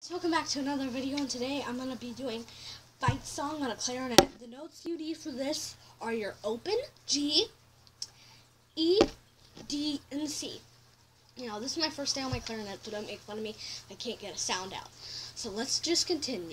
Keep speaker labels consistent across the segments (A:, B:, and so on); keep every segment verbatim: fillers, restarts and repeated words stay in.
A: So welcome back to another video, and today I'm going to be doing Fight Song on a clarinet. The notes you need for this are your open, G, E, D, and C. Now, this is my first day on my clarinet, so don't make fun of me. I can't get a sound out. So let's just continue.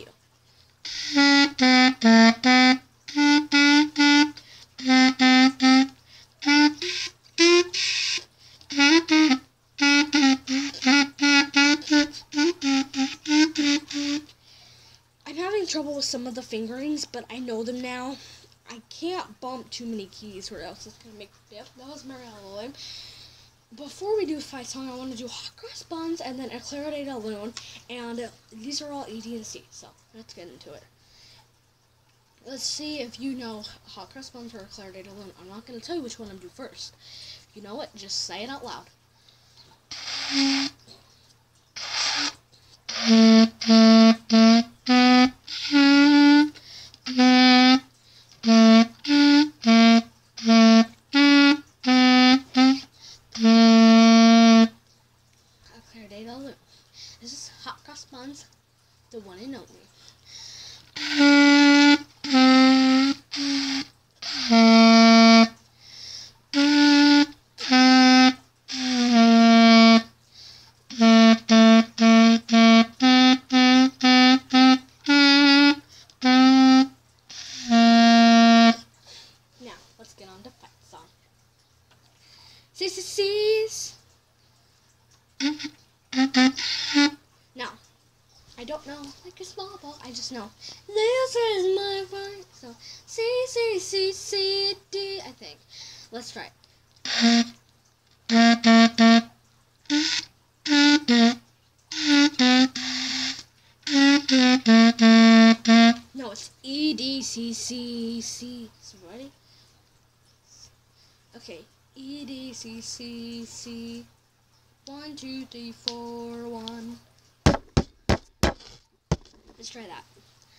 A: I'm having trouble with some of the fingerings, but I know them now. I can't bump too many keys or else it's going to make a dip. That was Mary Halloween. Before we do a fight song, I want to do hot cross buns and then a clarinet alone. And uh, these are all E, D, and C, so let's get into it. Let's see if you know hot cross buns or a clarinet alone. I'm not going to tell you which one I'm do first. If you know it, just say it out loud. This is hot cross buns, the one and only. Now, let's get on to fight song. Sis, sis, sis. Now, I don't know like a small ball, I just know this is my fight. So, C, C, C, C, D, I think. Let's try it. No, it's E, D, C, C, C. So, ready? Okay, E, D, C, C, C. One, two, three, four, one. Let's try that.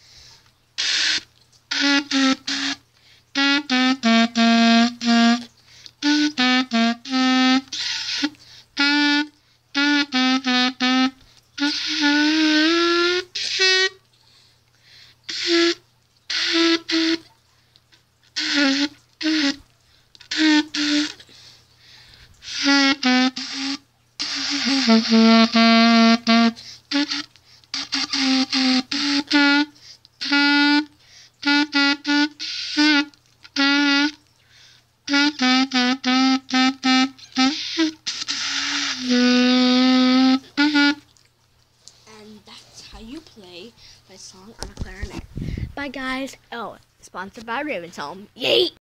A: And that's how you play my song on a clarinet. Bye guys. Oh, sponsored by Raven's Home. Yay!